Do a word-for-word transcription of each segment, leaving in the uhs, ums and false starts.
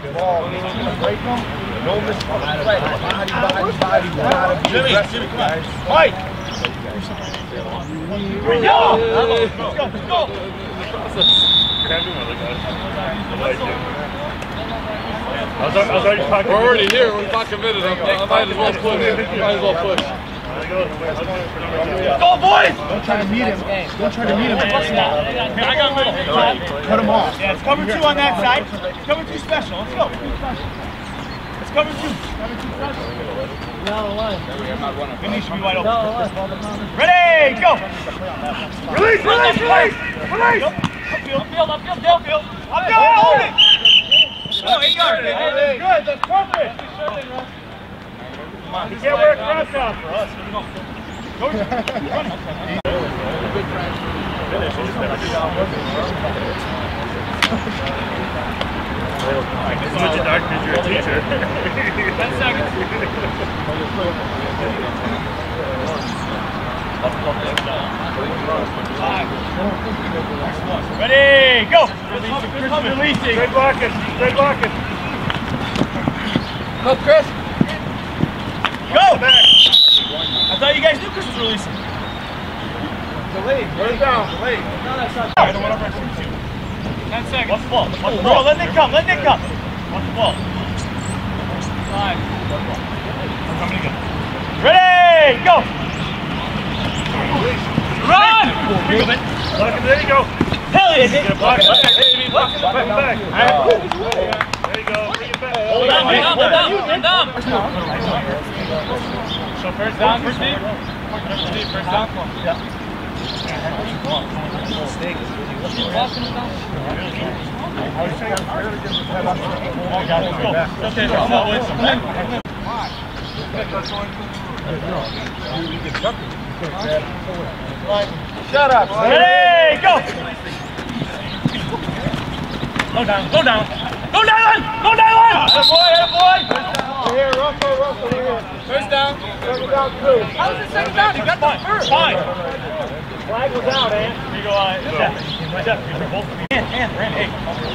ball, break them. No miss on the play. Body, body, body. Jimmy, Jimmy, come on. Mike. Here we go. Let's go. Let's go. I was, I was already talking. We're already here. We're not committed. I might as well push. Might as well push. Go, boys! Don't try to meet him. Don't try to meet him. Here, I got middle. Cut him off. Yeah, it's cover two on that side. It's cover two special. Let's go. It's cover two. Cover two special. We need to be wide open. Ready, go! Release, release, release! Release! Upfield, upfield, upfield, upfield. Upfield, hold it! Oh, eight yards. Good, that's perfect. Come on, you can't wear a cross out for us. Go. Go. Switch it dark because you're a teacher. Ten seconds. Five. Ready, go! Releasing. Straight blocking. Straight blocking. Go, Chris. Go! I thought you guys knew Chris was releasing. Delayed. Right down. Delayed. No, that's not. I don't want to press you. Ten seconds. Watch the ball. Watch the ball. Let it come. Let it come. Watch the ball. Five. We're coming again. Ready, go! Run! There you go. Hell yeah! Get a block. Baby, block it back. Back. There you go. Bring it back. Hold down, hold down, hold down. So first down for Steve. Steve, first down. Yeah. Shut up. Ready, go! Go down, go down. Go down! Go down! Good boy, good boy! Here, Russell, Russell, here. First down. Second down, two. How was it second down? He got the first. Fine. Flag was out, eh? Here you go, uh, Jeff. Jeff, you're both of me. Hand, hand, Rand, hey.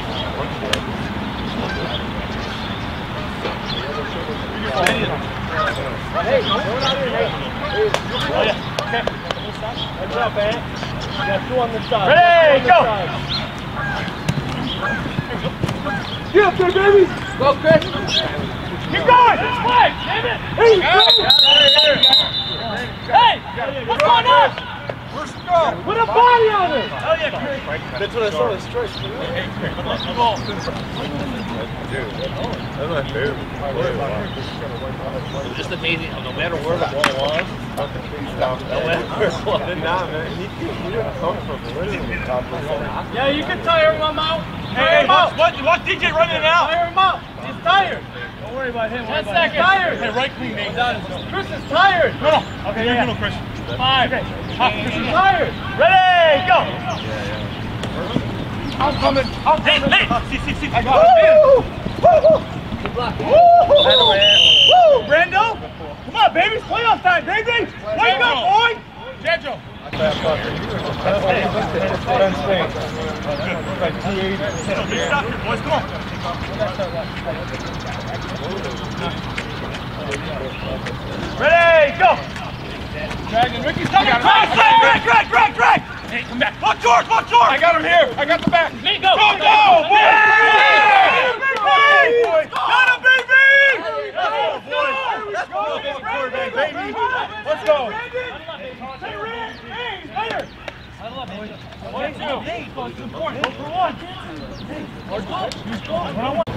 Hey, going out here, hey. Oh, yeah. Okay. Heads up, eh? You got two on the side. Ready, go! Get up there, baby! Go, Chris. Keep going! This way! Damn it! Hey, Hey! What's going on? Where's the go? Put a body on it! Oh, yeah, Chris. That's what I saw, this choice. Hey, Chris, let's go. That's my favorite. It was just amazing how no matter where the ball was, no matter where it was. Nah, man, he, he didn't come from literally top of the center. Yeah, you can tire him out. Hey, hey, watch, watch, watch D J running out. Tire him out. He's tired. Don't worry about him. Ten seconds. He's tired. Hey, right clean, Nate. Chris is tired. No, no. Okay, you're good, Chris. Five. Okay. Chris is tired. Ready, go. Yeah, yeah. I'm coming. I'm Hey, coming. Nate. See, see, see. I got it. Woo! Woo! Brando? Come on, baby. It's playoff time, baby. Wake up, boy. Jandro. Like two eighty. Big stop here, boys. Come on. Ready, go. Dragon. Ricky's coming. Drag, drag, drag, drag, drag. Hey, come back. Watch George, watch George. I got him here. I got the back. Nate, go. Go, go, boy. Yeah! Boy. Got him, baby. Let's go, boy. Let's go, quarterback, baby. Let's go. Hey, Rand. Hey, he's better. I love it. One, two. Hey, it's important. Go for one. Let's go. He's going. One on one.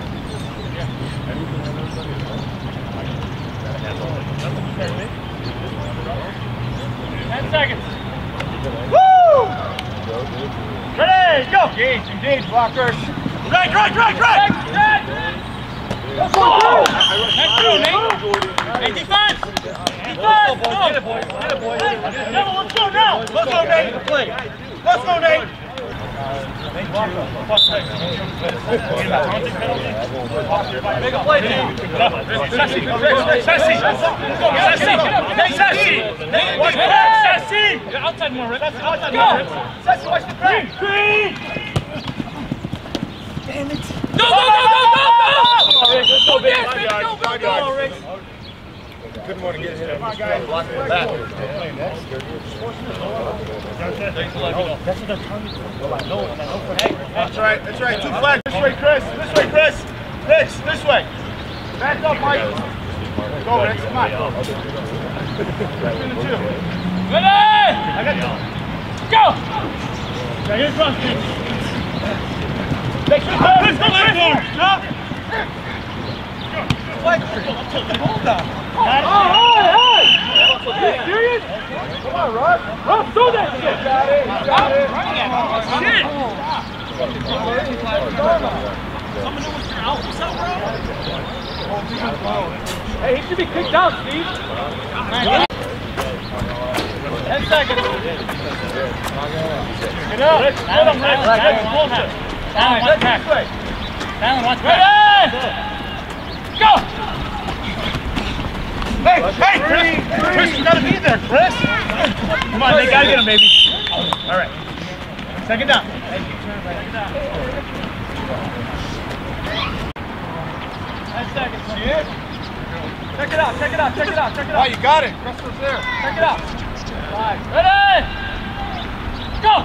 Ten seconds. Woo! Ready, go! Engage, engage, blockers. Drag, drag, drag, drag! Drag! Let's go! Next through, Nate. Hey, defense! Defense! Go! Get it, boys. Get it, boys. Hey, now, let's go now! Let's go, Nate! Play. Let's go, Nate! Make a play, Nate! Sassy! Sassy! Sassy! Hey, Sassy! Sassy! Outside more, Rick. Outside more, Rick. Sassy, watch the green! Green! Damn it! Go, go, go, go, go, go! go, yes, baby, go, go, go. Couldn't want to get hit. Come on, guys. Block it back. That's right. That's right. Two flags. This way, Chris. This way, Chris. Rich, this way. Back up, Mike. Go, Rich. Come on. Two. Ready? I got you. Go. Now here's one. Make sure Chris, go, Chris. Up. Flag. Hold on. Oh, hey, hey! Are you serious? Come on, Russ. Russ, do that shit! Got it. Got it. Shit! Someone knew what your out was out, bro? Hey, he should be kicked out, Steve. Ten seconds. Get up. Get him, Rick. Down, watch back. Down, watch back. Ready? Go! Hey, hey, Chris, Chris, you gotta be there, Chris. Come on, they gotta get him, baby. All right. Second down. Second down. Ten seconds. See it? Check it out, check it out, check it out, check it out. Oh, you got it. Chris was there. Check it out. Five. Ready? Go!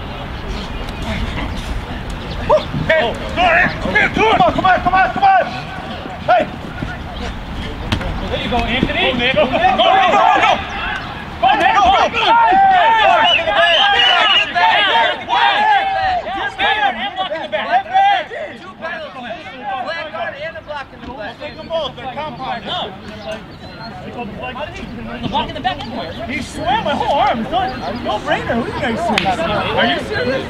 Hey, oh. Come on, come on, come on, come on. Hey. There you go, Anthony. Go, Nick. Go, go, go, go, go. Go, Nick. Go, go, go. Flag guard and the block in the back. Take them both. They're compound. The block in the back anywhere. He swam my whole arm. No brainer. Who do you guys see? Are you serious?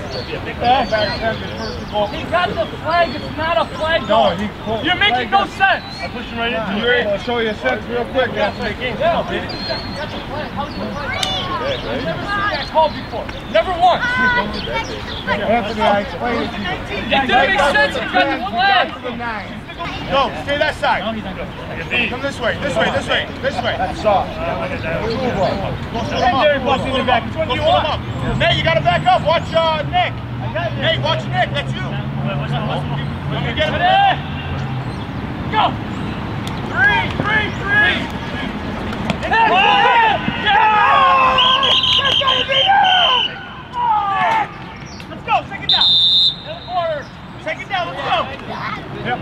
He got the flag. It's not a flag. No, he You're making no sense. I pushed him right into you. I'll show you a sense real quick. Yeah, baby. Got the flag. How's the flag? I've never seen that called before. Never once. Anthony, I explained it to you. It didn't make sense. He got the flag. Go, stay that side. Come this way, this way, this way, this way. That's soft. Secondary bus in the back. Which one do you want? Nate, you gotta back up. Watch uh, Nick. Nate, watch Nick. That's you. You can get him there. Go. Three, three, three. Yeah! That's gotta be you! Let's go, second down. Second down, let's go. Yep.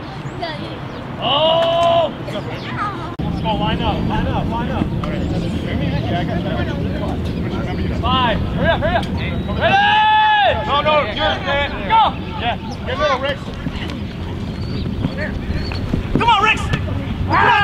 Oh! Let's go, line up, line up, line up. Yeah, I got that. Five. Hurry up, hurry up. Ready? No, no, yours, man. Go! Yeah, get little, Rick. Come on, Rick! Ah!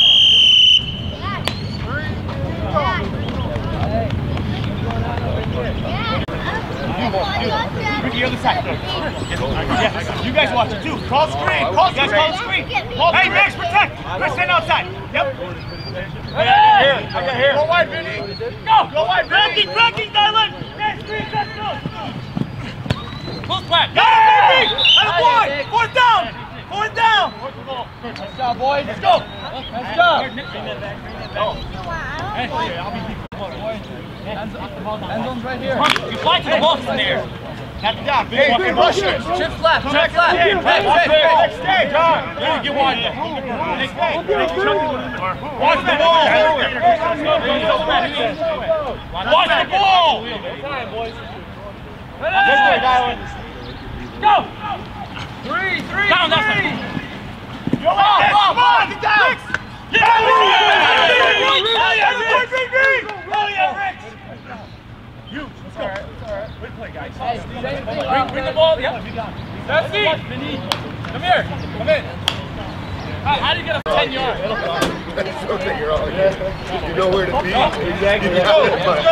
Bring the other side. Yeah. You guys watch it too. Call screen. Call, you guys call the screen. Hey, Max, protect. Let's stand outside. Yep. I got here. I got here. Go wide, Vinny. Go! Go wide, Vinny. Cracking, cracking, Dylan! Next screen, let's go! Full flat. Got it, baby! Out of one. Fourth down. Fourth down. Nice job, boys. Let's go. Nice job. End zone's right here. You fly to the ball from there. Tap it down, big fucking rushers. Chips left, Come chips back left. in. Hey, Next hey, day, hey. next day, John. Yeah, get wide there. Next day. Watch the ball. Watch the ball. This way, Dylan. Go! Three, three, Down, that's three. it. Come on, come on, get down. Yeah, Rick. You, let's go. Good play, guys. Bring, bring the ball. Yep. That's it. Come here. Come in. How, how do you get up ten yards? You know where to be. Exactly. Let's go, let's go.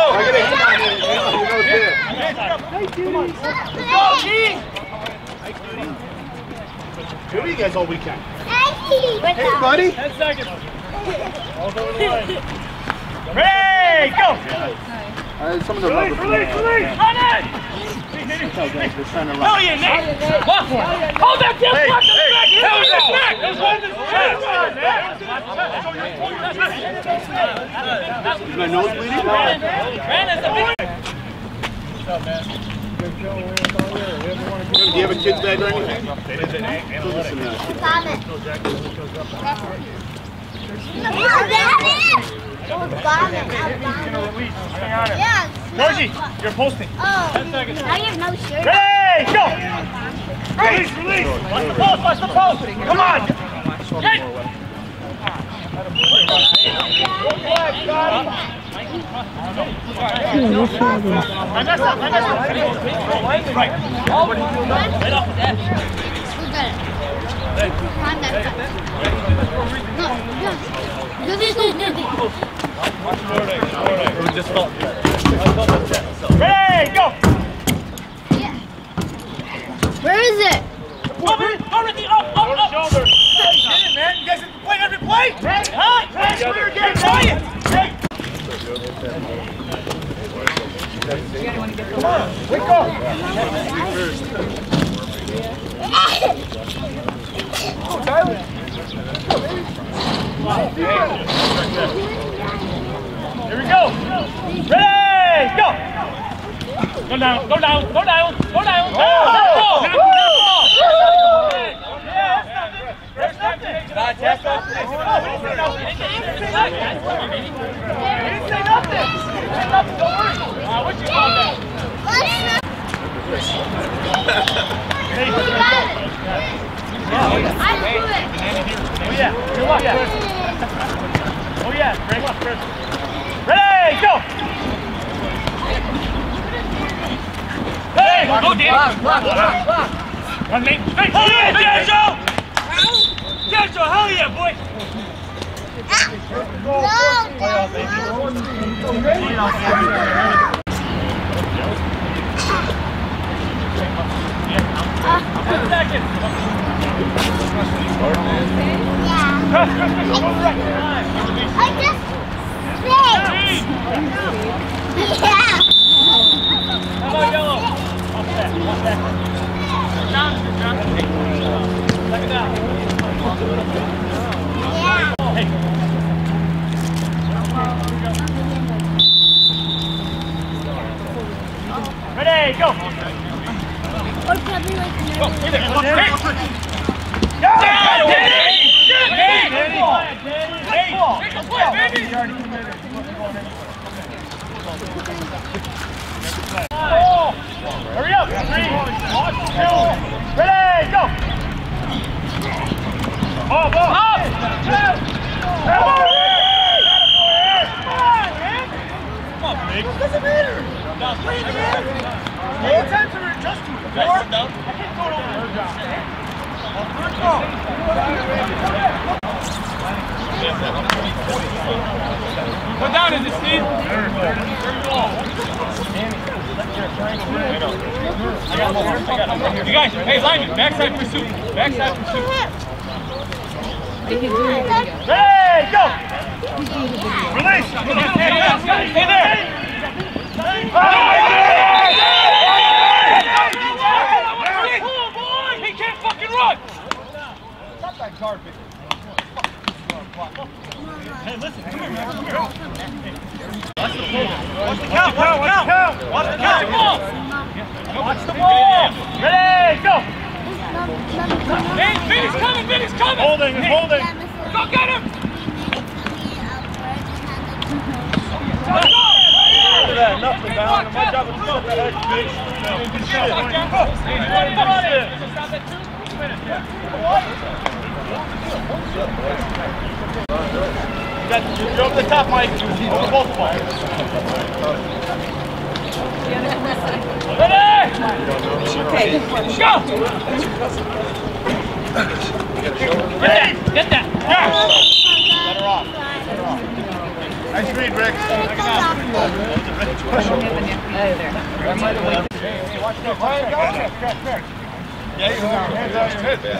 What are you guys all weekend? Hey, buddy. Ten seconds. Ready, go. Uh, some of the Release, release, release. Run it. Hell yeah, Nick. Walk for it. Hold that damn Hey, block on the hey, back. Hit hell him in the no. back. That was one of the Is my nose bleeding? Brandon's a big... What's up, man? Good show. you have a kid's bag or anything? Vomit. Yeah. Georgie, you're posting. Oh, now you have no shirt. Hey, go! Release, release! Watch the post, watch the post! Come on! Get! Vanessa, Vanessa! Right. Right off the dash. We got it. Find that guy. No, no. Do this, do this. Just stop. Ready, go! Yeah. Where is it? Over, over the up, up, up! Shoulder. Get it, man. You guys have to play every play? Huh? Hey, clear again. Quiet. Hey. Come on, wake up. Oh, Tyler. Here we go. Ready, go. Go down, go down, go down, go down. Oh! There's nothing. That's nothing. We didn't say nothing. We didn't say nothing. Don't worry. Uh, what's your call now? I do it. Oh yeah. Good luck, Chris. Oh yeah. Great luck, Chris. Ready, go. Hey, go, Dan. Run, Nate. Hey, hell yeah, Danzo! Danzo, hell yeah, boy. I just spit. Yeah. How about yellow? Off that, off that. Down, down. Second down. Yeah. Hey. Ready, go! Or probably like Go, in there. Go, Danny! Go! Danny! Danny! Danny! Danny! Take a play, baby! Oh! Hurry up! Three, two, ready, go! Ball, ball! Up! Two! Come on, man! Come on, big. What does it matter? Play it again! Eight times to adjust to it. Four? I can't throw it over her job. Let's go! Put down, is it, Steve? Very well. I got one. I got one. You guys, hey, lineman, backside pursuit. Backside pursuit. Hey, go! Release! Stay there! He can't fucking run! Stop that garbage. Hey, listen, come here, man. Come here. Watch the ball. Watch the count. Watch the count. Watch the count. Watch the ball. Ready, go. Hey, Vinny's coming. Vinny's coming. Holding. He's holding. Go get him. Go, go. Look at that. Nothing down. My job is to set that edge, bitch. Good shit. Stop that two. Two minutes, yeah. You got, you're over the top, Mike. Over both of them. Ready? Okay. Go! Ready? Get that. Yes! Let her off. Let her off. Nice read, Rick. Watch that. Yeah, you have your hands on your head, man.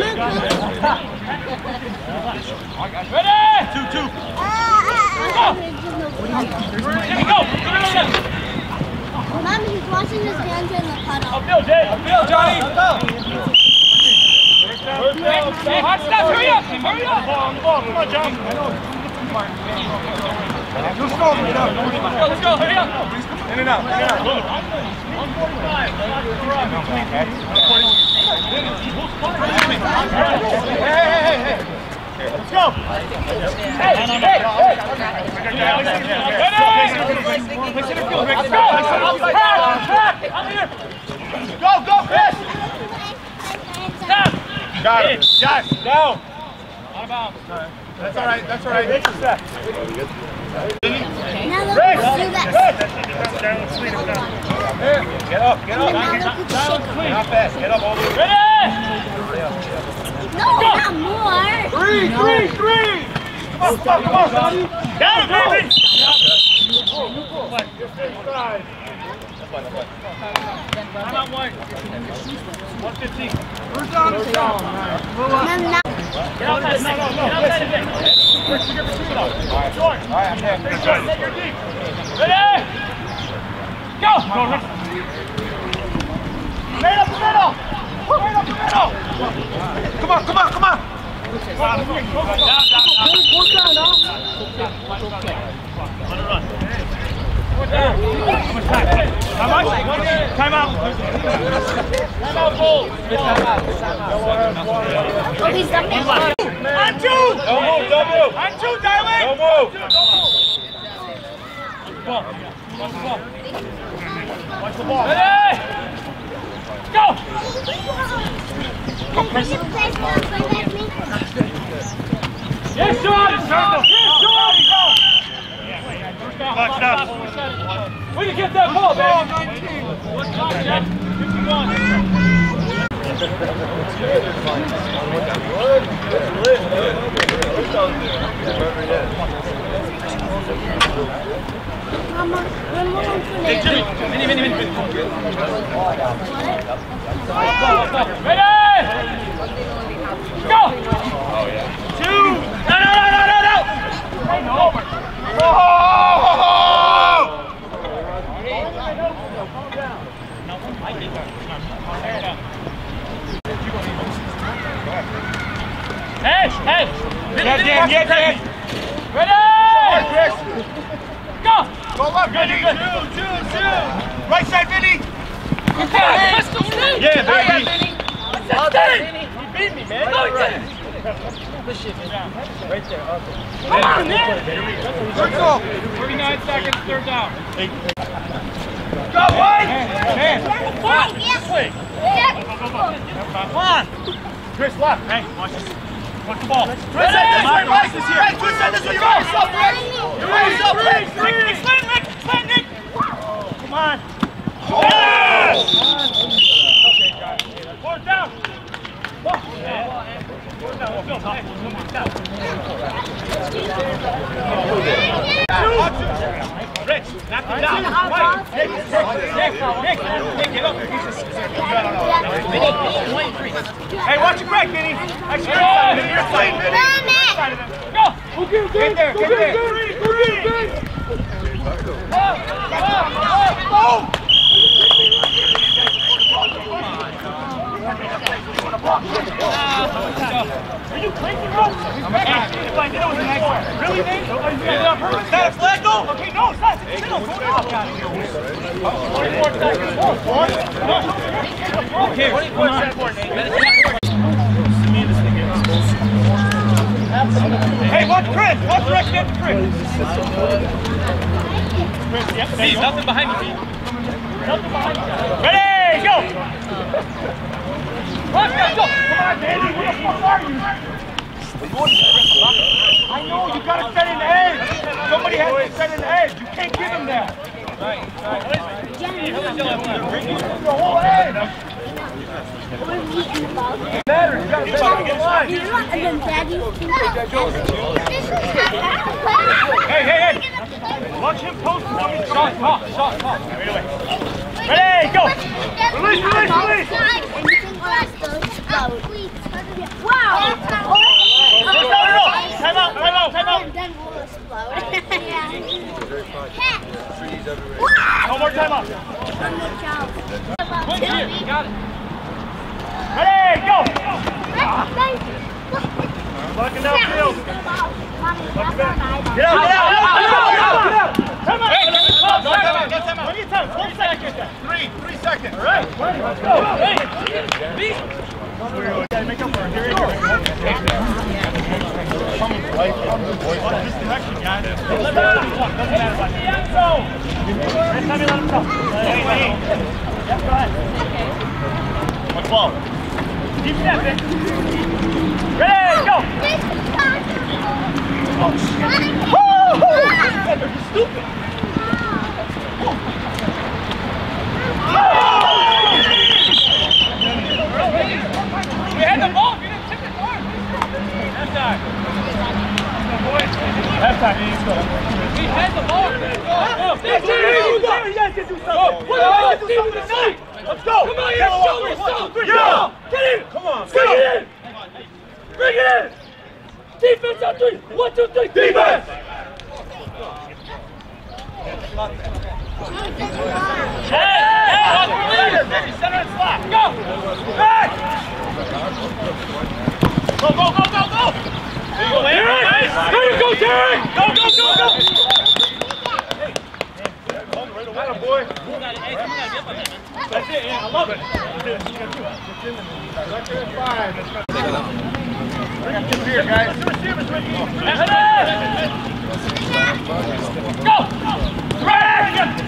Ready? Two, two. Go! Here we go! Mom, he's washing his hands in the puddle. Upfield, Jay! Upfield, Johnny! Hey, hot stuff! Hurry up! Hurry up! On the ball, come on, John! Let's go, let's go, hurry up! In and out, in and out. one forty-five. Hey, hey, hey, hey. Let's go. Hey, hey, hey. Let's go. Go, go, Chris. Stop. Got it. Yes, down. Out of bounds. That's all right, that's all right. Make a step. Now look Rick, at do that. Get up, get up. Now look at the shaker. Not fast. Get up all the way. Ready? No, not more. Three, three, three. Come on, come on, come on. Down, baby. I'm on one. one fifteen. Who's down? Who's down? No, no. Get outside, Nick. Get outside of it. Short. All right, I'm there. Set your deep. Ready? Go. Go, Rick. Right up the middle. Right up the middle. Come on, come on, come on. Down, down, down. On the run. Down. How much? Time out. Time out, Cole. Oh, he's up there. On two. Don't move, don't move. On two, darling. Don't move. Ball. Watch the ball. Watch the ball. Ready? Go. Yes, Sean. Yes, Sean. Stop, stop. Where you get that ball, baby? fifty-one. Hey, Jimmy. Mini, mini, mini. Ready? Go! Two! No, no, no, no, no, no! Hey, no. Oh! Hey, hey! Get Dan, get Dan. Ready? Chris. Go! Go left, Vinny. Two, two, two. Right side, Vinny. Yeah, Yeah, baby. Well done, Vinny. You beat me, man. No, he didn't. Right there, okay. Come on, man. Circle. thirty-nine seconds, third down. Go, White. Come on. Chris, left. Hey, watch this. Watch the ball. Chris, this way, Rice is here. Hey, Chris, this way. You're by yourself, Rick. You're by yourself, Rick. Nick, Nick, slant, Nick, slant, Nick. Come on. Yes! Fourth down. Fourth down. Fourth down. Let's go. Hey, down. Rich, knock him down. Right. Nick, Nick, Nick, Nick, Nick, get up. Hey, watch your break, Vinny. Actually, your side, Vinny, your side, Vinny. Your side of him. Go. Get there, get there. Three, three. Up, up, up. Oh! Are you crazy, bro? If I did it was an accident. Really, Nate? Is that a flag goal? Okay, no, it's not. It's still going off. twenty-four seconds. Okay, twenty-four seconds. Hey, watch Chris. Watch Rick. Get the Chris. Chris, yep. See, nothing behind me. Nothing behind me. Ready, go. Let's go! Come on, Danny! Where the fuck are you? I know, you gotta set an edge! Somebody has to set an edge! You can't give him that! Right, right. The whole edge! Better, you gotta set on the line! Hey, hey, hey! Watch him post! Shot, shot, shot, shot! Right away. Ready, go! Release, release, release! Wow! Time out, time out, time out! No more time out! Quick here, you got it! Ready, go! Looking downfield! Get out, get out, get out, get out, get out! Time out! Time out! Time out! One ball. Keep stepping. Ready, go! Woo! You're stupid. We had the ball. We didn't tip it hard. Half time. Half time. We had the ball. Go. Let's go. You guys can do something. What about the team tonight? Let's go. Come on, here. Show yourself. Yeah. Get in. Come on. Bring it in. Bring it in. Defense on three. One, two, three. Defense. Hey, center and slot. Go. Hey. Go, go, go, go, go. There you go, Larry. Nice. There you go, Derek. Go, go, go, go. Hey, boy. That's it, yeah, I love it. Bring it here, guys. Go! Right!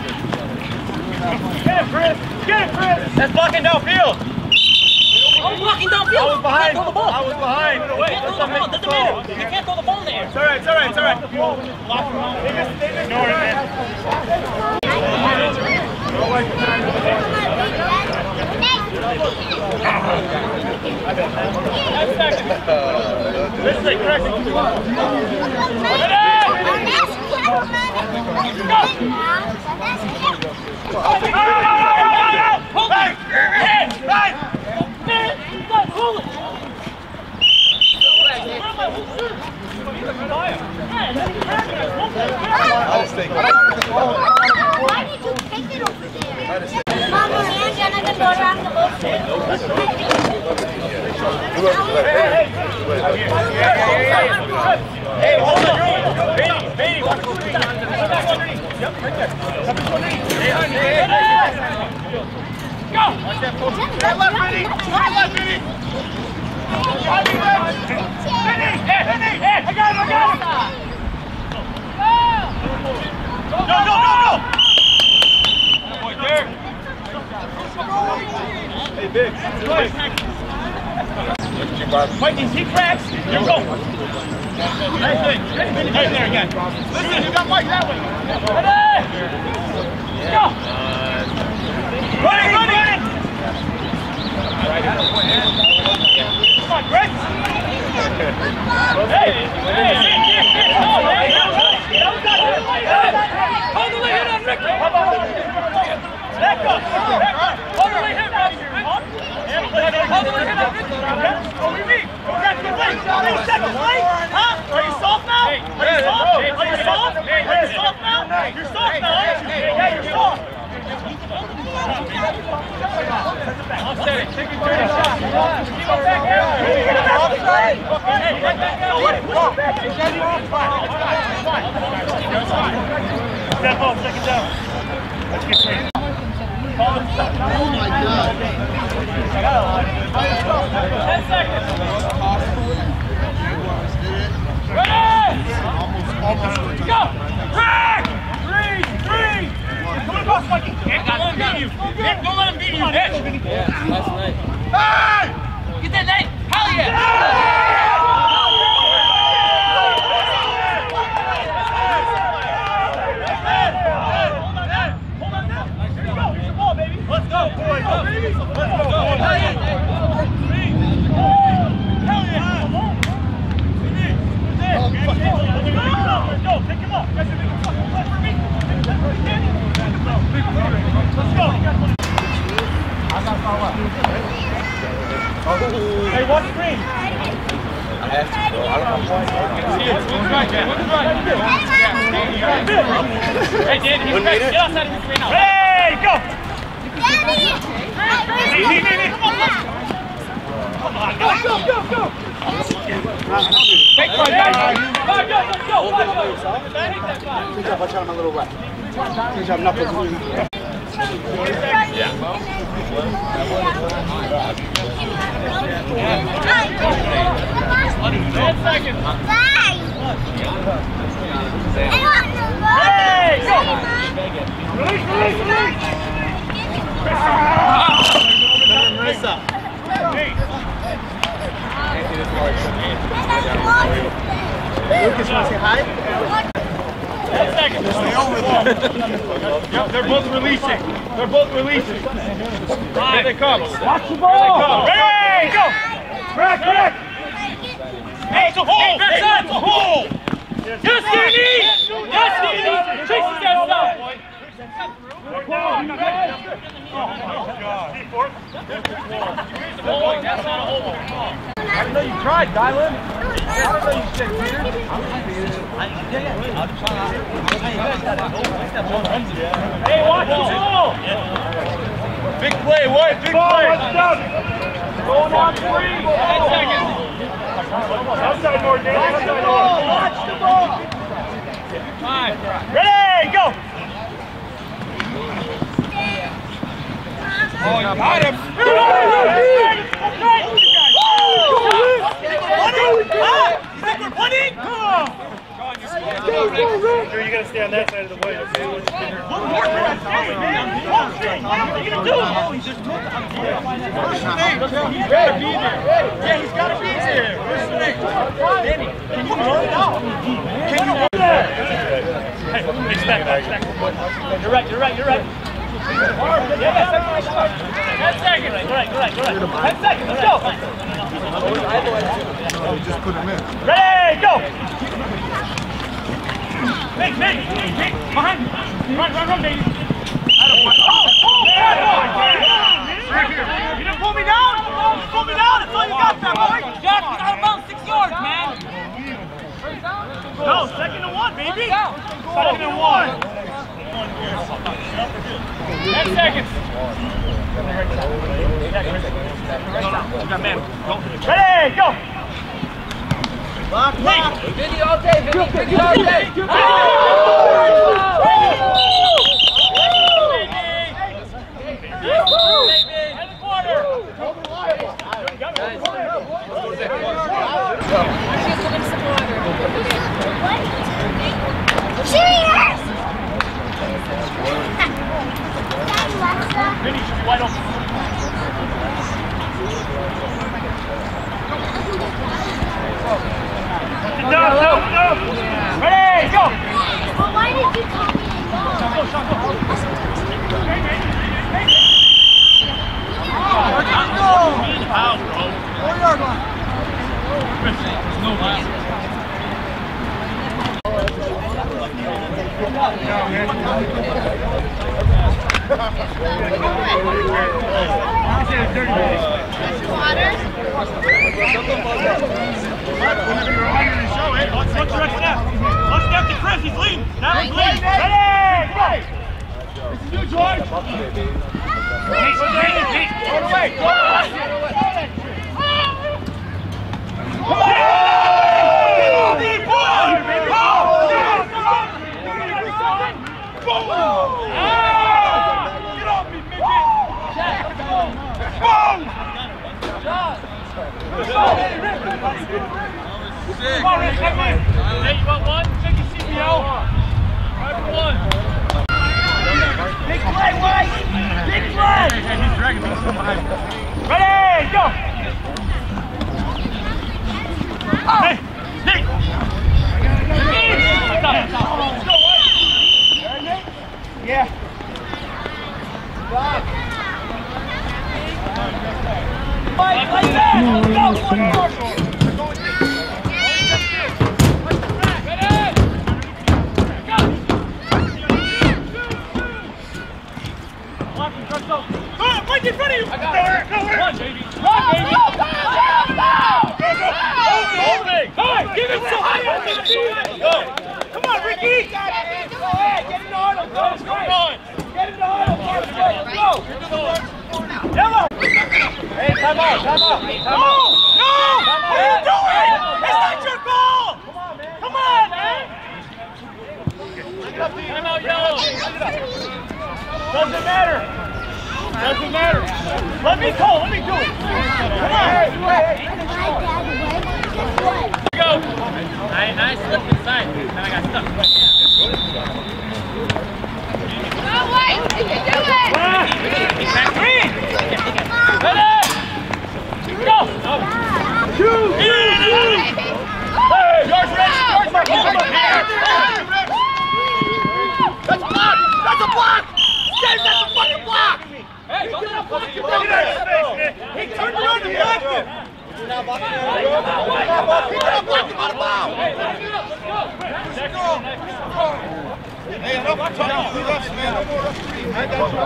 Get it, Chris! Get it, Chris! That's blocking downfield! I'm blocking downfield. I was behind. You can't throw the ball. I was behind. You can't throw the ball. Doesn't matter. You can't throw the ball there. It's alright, it's alright, it's alright. They missed, they missed. Ignore it, man. This is like correct. Why did you take it over there? Mama, man, you're not going to go around the whole thing. Hey, hold on. Baby, baby, watch the screen. Yep, right there. Go! Watch that post. Right left, Vinny. Right left, Vinny. Right left. Vinny, hey, Vinny, hey, I got him, I got him. Go, go, go, go! Boy, there. Hey, Big. Fight these heat cracks. Here we go. Nice thing. Right there again. Listen, you got Mike that way. Ready? Go. Running, running. Come on, Greg. Hey, hey, hey. Hold the leg on Ricky. Back up. Hold the leg here, Robbie. Hold the leg on Ricky. What do you mean? Go back to the leg. Three seconds late? Huh? Are you soft now? Are you soft? Are you soft? Are you soft now? You're soft now, aren't you? Yeah, you're soft. I'll set it. Take it to the shot. Keep it back here. Get it back inside. Hey, right back there. Let it go. It's fine. It's fine. It's fine. It's fine. Step off, second down. Let's get straight. Oh my God. Ten seconds. Ready? Go! Crack! Three! Three! Come across, Mikey! Nick, don't let him beat you. Nick, don't let him beat you. Nick. Yeah, last night. Hey! Get that, Nate. Hell yeah. Let's go, boys! Let's go, baby! Let's go! Hell yeah! Hell yeah! Come on! Let's go! Pick him up! Guys, make him fucking play for me! Let's go! Hey, watch screen! I have to, bro. I don't know why. Hey, Danny, he's right. Get outside of the screen now. Hey, go! Daddy! Hey, hey, hey, hey, come on, let's come on, go, go, go, go! Take five, guys. Five, go, let's go. Five, go. Good job, watch out on my little right. Good job, knuckles. Yeah. Ten seconds. Hey, go! Release, release, release! Marissa. Lucas, want to say hi? Ten seconds. Yep, they're both releasing. They're both releasing. Here they come. Watch the ball! Ready, go! Crack, crack! Hey, it's a hole! Hey, it's a hole! Yes, Stevie! Yes, Stevie! Tracy's got stuff! Oh, God. That's not a hole. I didn't know you tried, Dylan. I didn't know you said Peter. Hey, watch the ball! Big play, White, big Ball, play! watch out! Going on three! Ten seconds. Outside more, Dan. Outside more. Watch the ball! Five. Ready, go! Oh, you got him! Sure, you gotta stay on that side of the way, okay? One more man! What are you gonna do? He's gotta be there. Yeah, he's gotta be there. Where's the name? Danny, can you run it out? Can you run there? Hey, step back, step back. You're right, you're right, you're right. Yeah, yeah, ten seconds. You're right, you're right, you're right. Ten seconds, let's go. Just put him in. Ready, go! Hey, hey, hey, hey, behind me. Run, run, run, baby. Oh, oh, yeah, right here. You didn't pull me down? You pull me down, that's all you got, fat boy. Jack, he's out of bounds, six yards, man! No, second and one, baby. Second and one. Ten seconds. Ready, go! Lock, lock. Vinny all day, Vinny, Vinny all day! Cheers! Vinny should be wide open. No, no, no! Ready, go! Well, why did you call me a dog? Go, Sean, go! Out, bro. Four yard line. No line. Water? What's the next step? What's next to Chris? He's leading. Now he's leading. Ready, go! This is you, George. Pete, Pete, Pete. Go away. Go away. Come on! Deep boy! Boom! Get off me, midget! Boom! Come on, Rick, come in. Hey, you want one? Take your C P L. Five for one. Big play, White! Big play! He's dragging me behind. Ready, go! Hey, Nate! Let's go, White! Yeah. White, like that! Let's go, one more! Right in front of you! I got it! Nowhere! Run, baby! Run, baby! Go, go, go! Go, go! Holding! Hey, give it so high! Go! Come on, Ricky! Go ahead, get in the huddle! Go, go! Get in the huddle! Go! Yellow! Hey, time out! Time out! No! No! What are you doing? It's not your goal! Come on, man! Time out, yellow! Doesn't matter! Doesn't matter. Let me go. Let me do it. Hey, no more time. Two lefts, man. No more lefts. I got you.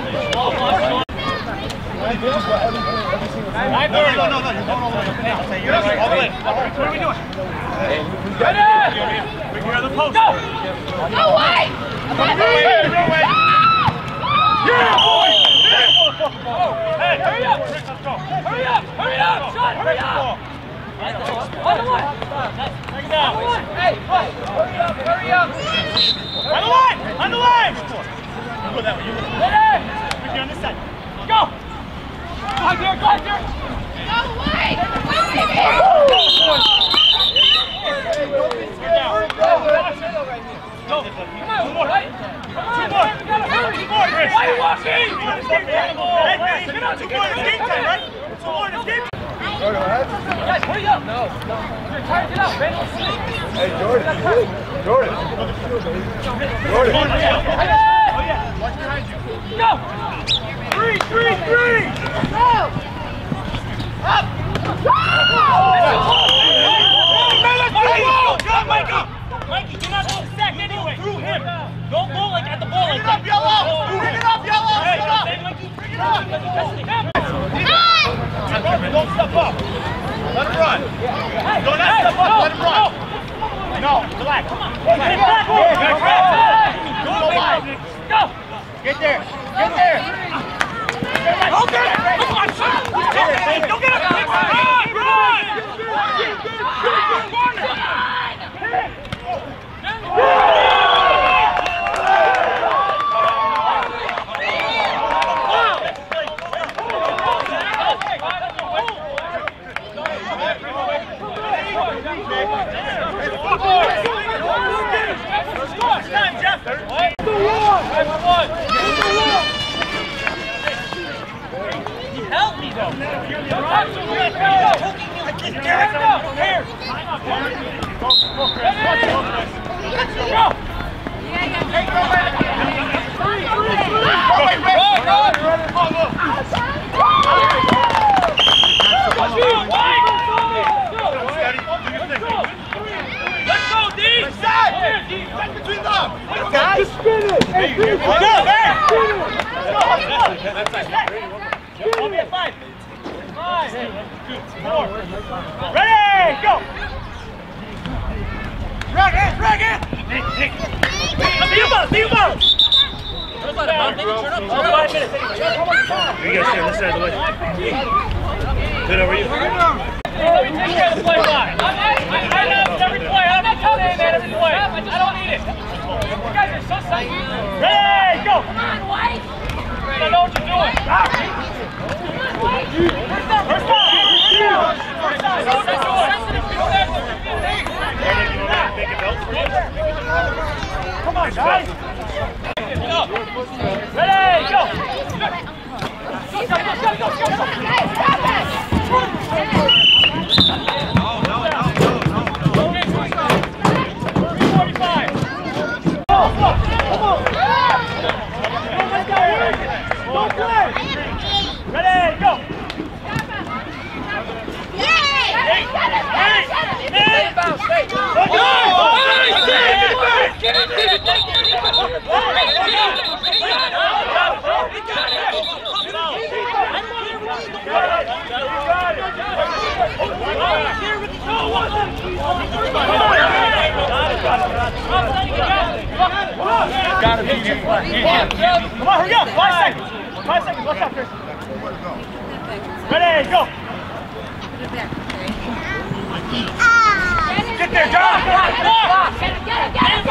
nine thirty. No, no, no. You're going all the way. You're all the way. What are we doing? Ready? Bring your other post. Go! No way! No way! No way! Yeah, boy! Hey, hurry up! Hurry up! Hurry up! Shot! Hurry up! On the line! Take it down! Hey! Hurry up! Hurry up! On the line! On the line! You go that way. You go that way. Ready? Bring you on this side. Go! Go out there! Go out there! No way! Go! Come on! Two more! Right? Come on! Two more! Two more! Why are you walking? Hey, get out! Two more! It's game time, right? Two more! It's game time! Guys, hurry up! No, no. You're tired, get out, man. Hey, Jordan. Jordan. Jordan. Oh, yeah. Watch behind you. Go! Three, three, three! Go! Up! Mikey, you're not going to sack anyway. Through him. Don't go like at the ball like that. Bring it up, Yellow! Bring it up, Yellow! Hey, Mikey, bring it up! Don't step up. Let him run. Don't step up. Let him run. No, relax. Come on. Get back. Go back. Go. Get there. Get there. Okay. Come on, son. Don't get up. Run. Run. Help me though. Here. Go, go, Chris. Go. Let's go, D! Inside! D! Right between them! Guys! Spin it! Hey, go, man! That's it. I'll be at five. Five. Two. Four. Ready! Go! Drag it! Drag it! Hey, hey. See you both! See you both! Turn up. Five minutes. You guys stand this side of the way. Good over you. Let me take care of the play line. I, I, I know every play. I'm not telling you that every play. I don't need it. You guys are so psyched. Ready, go! Come on, White! I know what you're doing. Ah. First down, first down! First down, know what you're doing. Come on, guys! Ready, go! Go, go, go, go, go, go! Ready, go! Gotta be here. Come on, hurry up! Five seconds! Five seconds, what's up, Chris? Ready, go! Get there, John! Get him, get him, get him!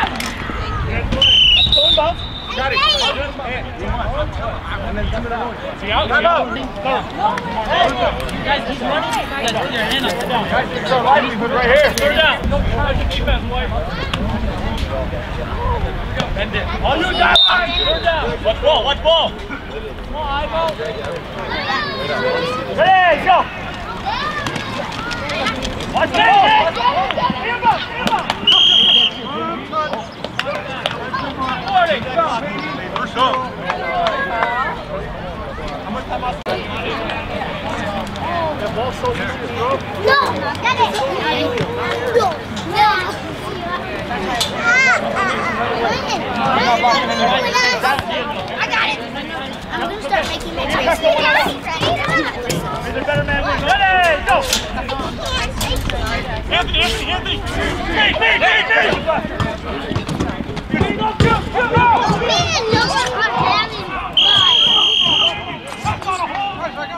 Go in bounds. Got it. And then come to that one. See out? Time out. Guys, he's running. You guys put your hand up. Guys, it's our livelihood right here. Third down. Don't try to defense, White. Bend it. On your down. Third down. Watch ball, watch ball. Come on, eyeball. Ready, go. Watch the ball. Get him up, get him up. First up. How much time ball's so easy to throw. No, get it. No, no. I got it. I'm gonna start making my choices. Ready? The better man wins. Ready, go! Anthony, Anthony, Anthony! Hey, hey, hey, hey! Go, go, go, go! Oh man, no one I'm having fun. That's on a hole.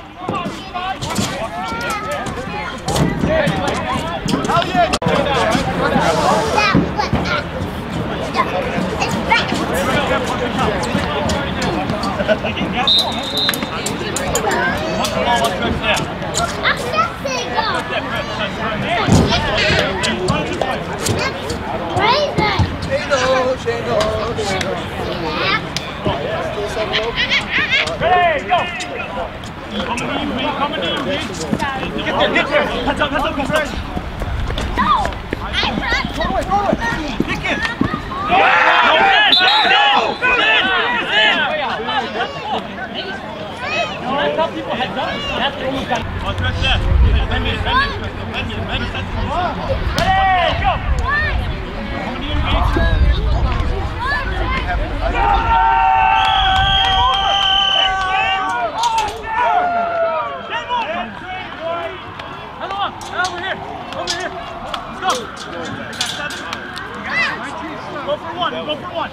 Hell yeah! That was that. It's back. I'm just saying go. Crazy. Ready, go! Coming to you, Reed, coming to you, Reed. Get there, get there! Heads up, heads up, heads up! No, I'm not. Kick it! No, it's in, it's in, it's in, it's in. No, I tell people heads up, that's the only guy. Oh, stretch that. Bend me, bend me, bend me, bend me. Ready, go! Coming to you, Reed. Come on, over here, over here. Let's go. Go for one, go for one!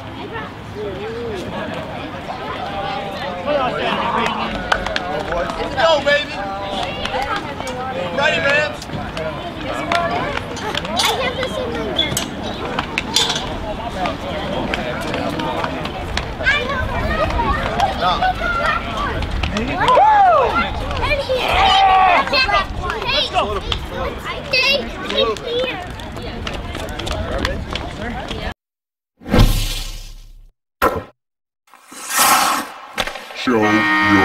Let's go, baby! Ready, Rams? I have this in my bed. I know. And here. Let's go. Stay here. Show your